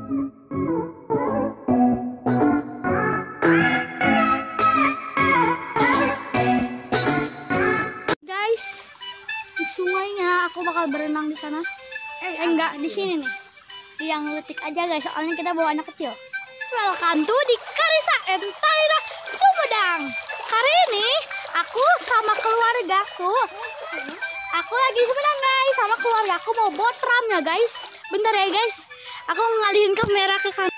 Guys, di sungainya aku bakal berenang di sana. Enggak, di sini nih. Yang letik aja guys, soalnya kita bawa anak kecil. Welcome to di Karisa and Taira Sumedang. Hari ini aku sama keluargaku. Aku lagi Sumedang guys, sama keluargaku mau botram ya guys. Bentar ya guys, aku ngalihin kamera ke kanan.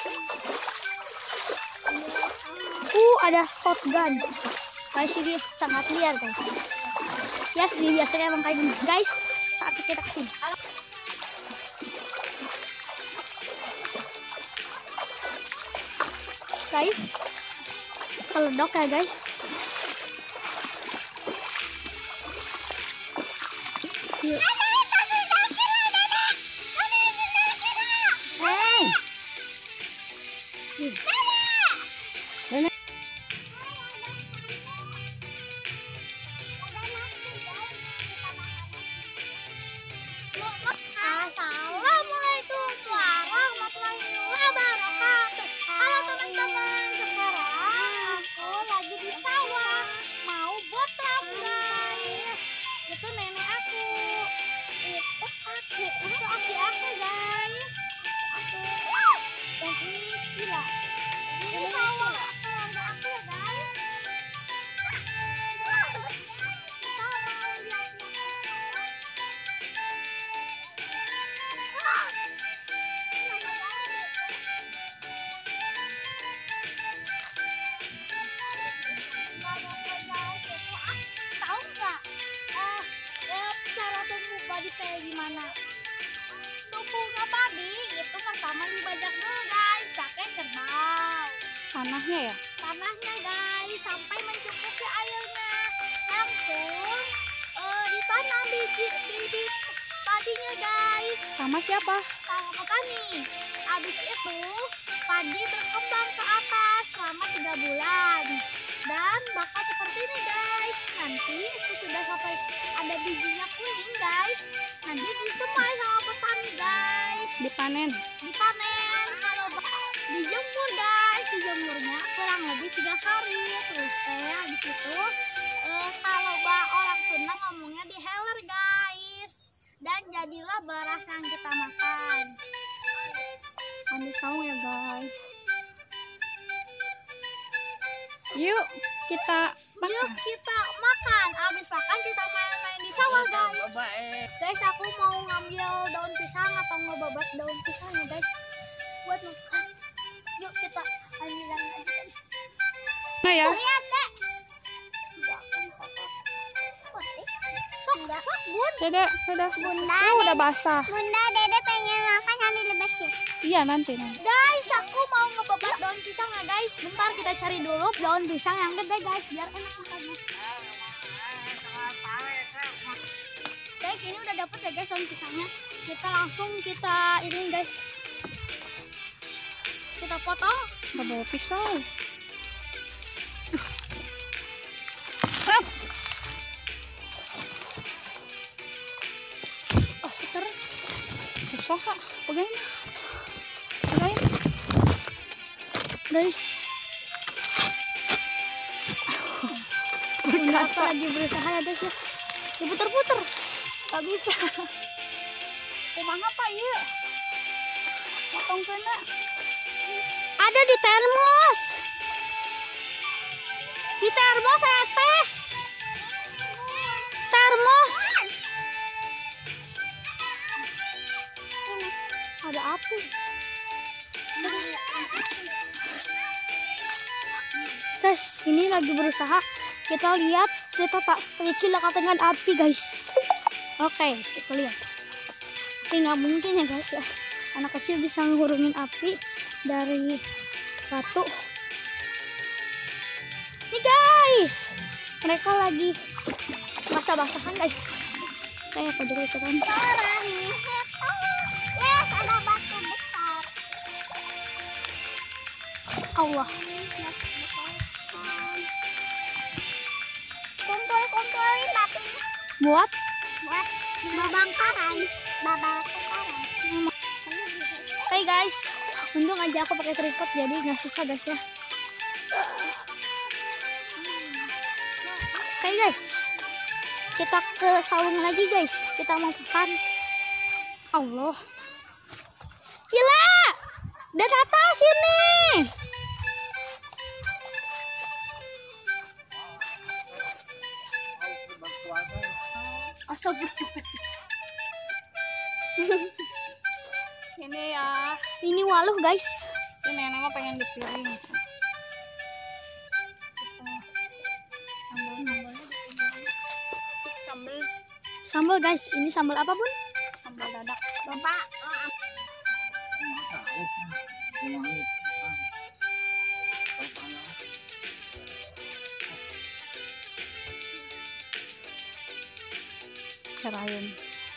Ada shotgun. Guys, ini sangat liar guys. Yes, ini biasanya emang kayak gini guys. Saat kita kesini. Guys, keledok ya guys. Yuk. Nenek. Assalamualaikum warahmatullahi wabarakatuh. Halo teman-teman, sekarang aku lagi di sawah mau botram guys. Itu nenek aku, itu aki aku guys. Aku dan ini gila. Ini sawah keluarga aku ya guys. Tahu nggak cara tumbuh padi kayak gimana? Tumbuhnya padi itu pertama dibajak dulu guys, pakai kerbau. Tanahnya ya? Tanahnya guys, sampai mencukupi airnya. Langsung ditanam biji padinya guys. Sama siapa? Sama petani. Habis itu padi berkembang ke atas selama 3 bulan. Dan bakal seperti ini guys. Nanti sesudah sampai ada bijinya kuning guys, nanti disemai sama petani guys. Dipanen. Kalau dijemur guys, dijemurnya kurang lebih 3 hari. Terus habis itu kalau orang Sunda ngomongnya diheler guys. Dan jadilah beras yang kita makan. Ambil saung ya guys. Yuk kita makan. Abis makan kita main-main di sawah guys. Guys, aku mau ngambil daun pisang atau ngebabat daun pisangnya guys buat makan. Yuk kita ambil aja guys. Nah ya. Lihat deh. Dede. Bunda, udah basah. Bunda, Dede pengen makan sambil lepas ya. Iya nanti. Guys, aku mau ngebabat daun pisang ya guys. Bentar kita cari dulu daun pisang yang gede guys, biar enak makannya. Guys, ini udah dapet ya guys daun pisangnya. Kita langsung ini guys. Kita potong. Nggak bawa pisau. Susah kak, pegain guys. Bunda lagi berusaha ya guys ya, diputer-puter gak bisa. Kumaha apa ya potong kena ada di termos ya teh, termos ada api. Guys, ini lagi berusaha. Kita lihat, kita tak Ricky dekat dengan api guys. Oke, kita lihat. Tapi nggak mungkin ya guys ya, anak kecil bisa ngurungin api dari batu. Nih guys, mereka lagi basah-basahan guys. Kayak apa dulu ikutan. Yes, ada batu besar. Allah. Kumpulin batunya. Buat babangkaran. Oke guys, Untung aja aku pakai tripod jadi nggak susah guys ya. Oke guys, kita ke saung lagi guys. Kita mau makan. Allah, gila, dari atas sini. Astagfirullahaladzim. Ini ya, Ini waluh guys. si nenek mah pengen di piring. Sambal Sambal guys, ini sambal apa bun? sambal dadak. Bapak. Kerayan.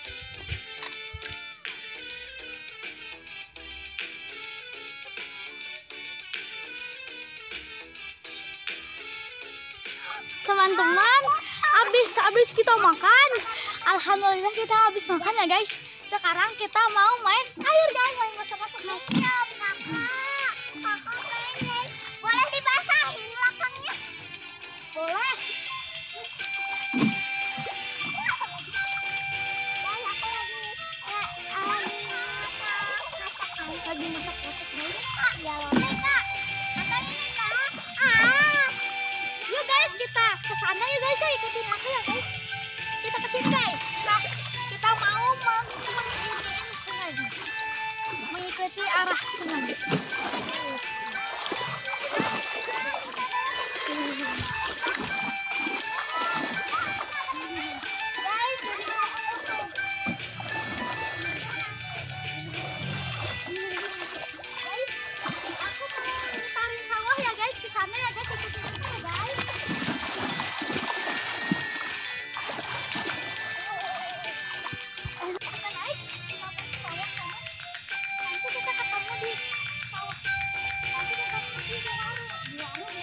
Teman-teman, habis kita makan. Alhamdulillah kita habis makan ya guys. Sekarang kita mau main air guys, main masak-masak. Iya, kakak pengen. Boleh dibasahin belakangnya? Boleh. Dan aku lagi masak-masak guys. Ya, Kak. Kak ini Kak. Yuk guys, kita ke sana yuk guys, ya ikutin aku ya guys. Kita ke sini guys. Kita mau mengikuti arah sungai. Guys, jadi aku mau tarik sawah ya guys, ke sana ya guys, ikutin aku ya guys. Kita naik, kita sawah sana. Nanti kita ketemu di sawah. Nanti kita ketemu di pantai.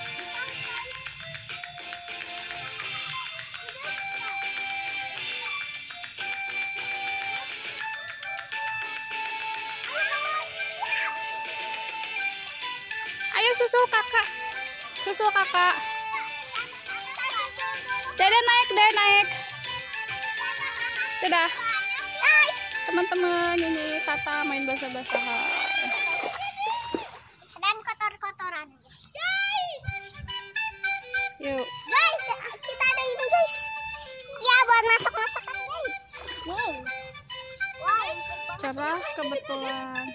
Ayo susul kakak. Susul kakak. Dede naik. Dadah. Teman-teman, ini Tata main basah-basahan. Dan kotor-kotoran guys. Yuk. Guys, kita ada ini guys. Ya, buat masak-masakan guys. Wow. Cerah kebetulan.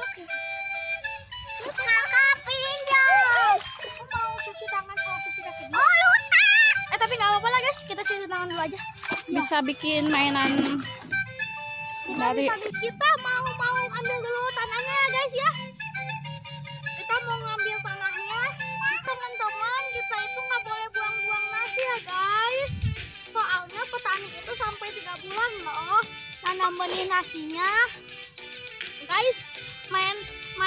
Kakak pinjam. Aku mau cuci tangan sama cuci kaki dulu. Oh, lupa. Tapi nggak apa-apa lah guys, kita cuci tangan dulu aja. Bisa bikin mainan dari Kita mau ambil dulu tanahnya ya guys ya. Kita mau ngambil tanahnya. Teman-teman, kita itu nggak boleh buang-buang nasi ya guys. Soalnya petani itu sampai 3 bulan loh nanam benih nasinya. Guys, main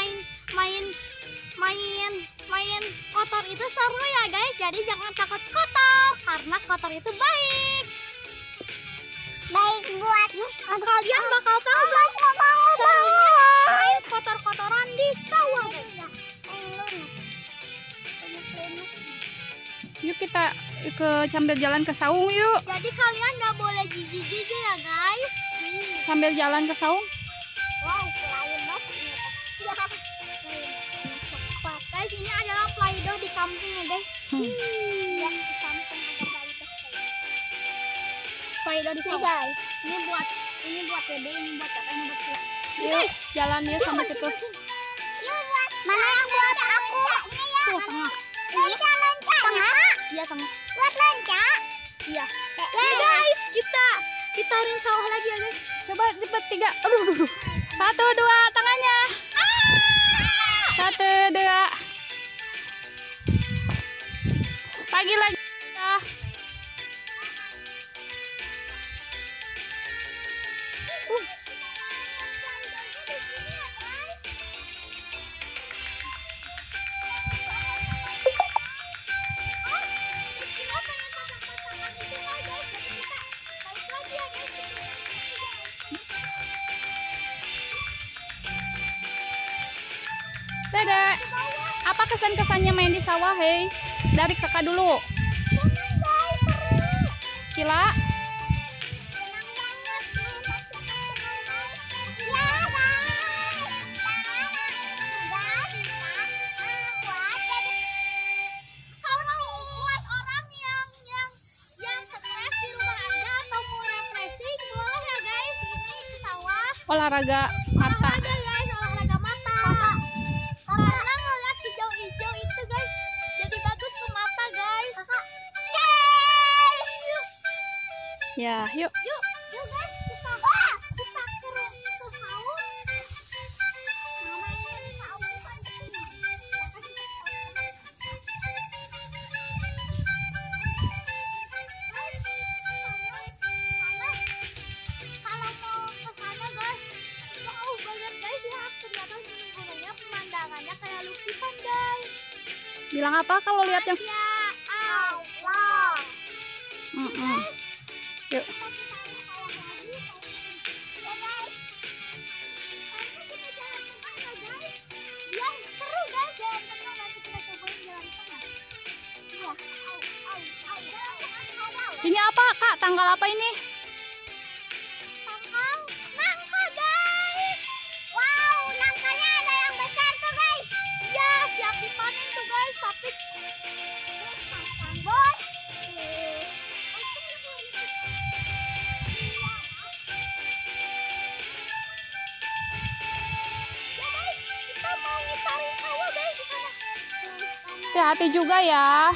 kotor itu seru ya guys. Jadi jangan takut kotor karena kotor itu baik. Baik buat kalian bakal tahu guys serunya main kotor-kotoran di sawah guys. yuk kita sambil jalan ke saung yuk. Jadi kalian nggak boleh gigi-gigi ya guys. Sambil jalan ke saung. Wow, keren banget. Guys, ini adalah Play-Doh di kampung ya guys. Ya, di kampung ada Play-Doh di sawah. Guys, ini buat Dede, ini buat kakak, ini buat saya. Yuk, jalan yuk sampai situ. Mana yang buat aku? Tuh, tengah. Loncat tengah. Iya, tengah. Buat loncat? Iya. Ya guys, kita ring sawah lagi ya guys. Coba cepet 3. Aduh. 1, 2 tangannya. 1, 2. Pagi lagi. Dede, apa kesan-kesannya main di sawah, hei? Dari kakak dulu. Senang guys, seru. Kila, Senang banget. Senang guys. Ya guys. Kalau buat orang yang stres di rumah aja atau mau refreshing boleh ya guys ini ke sawah. olahraga mata. Olahraga guys, olahraga mata. Karena ngeliat hijau-hijau itu guys, jadi bagus ke mata guys. Yes! Ya, yuk. Yuk guys, kita ke sawah. Namanya sawah kan di sini. Kalau mau ke sana guys, jauh banget guys ya. Ternyata gunungnya pemandangannya kayak lukisan guys. Bilang apa kalau lihat yang Ya Allah. Mm-mm. Yuk. Kita ke sana kalau lagi. Ya guys. Nanti kita jalan tengah ya guys. Yang seru guys jalan tengah, nanti kita cobain jalan tengah. Iya. Jalan tengah. Ini apa, Kak? Tanggal apa ini? Tangkal nangka guys. Wow, nangkanya ada yang besar tuh guys. Iya, siap dipanen tuh guys. Tapi boy. Ya guys, kita mau ngitarin sawah guys di sana. Hati-hati juga ya.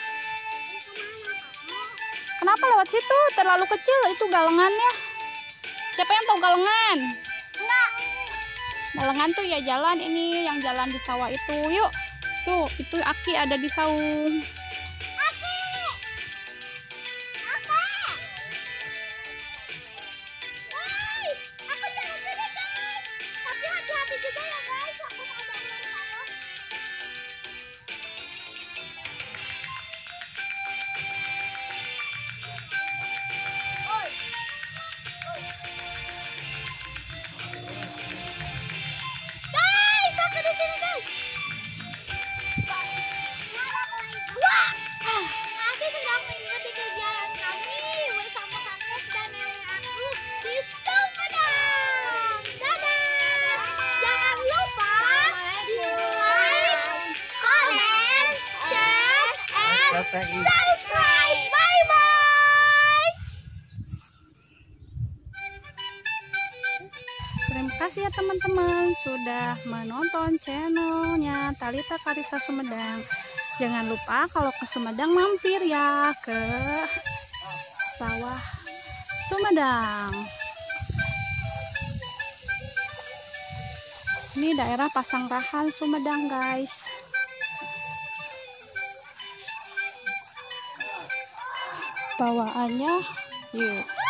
Kenapa lewat situ? Terlalu kecil itu galengannya. Siapa yang tahu galengan? Enggak. Galengan tuh ya jalan ini, yang jalan di sawah itu. Yuk. Tuh, itu Aki ada di saung. Aki. Apa? Guys, aku jalan dulu guys. Tapi hati-hati juga ya guys. Aku mau ada ular sawah. Oi. Guys, aku di sini guys. Wah, aku sedang mengikuti kegiatan kami bersama kakek dan nenek aku di Sumedang. Dadah. Jangan lupa di like, comment, share, and subscribe. Bye bye. Terima kasih ya teman-teman sudah menonton channelnya Talita Karissa Sumedang. Jangan lupa kalau ke Sumedang mampir ya ke sawah Sumedang. Ini daerah Pasangrahan Sumedang guys. Bawaannya yuk.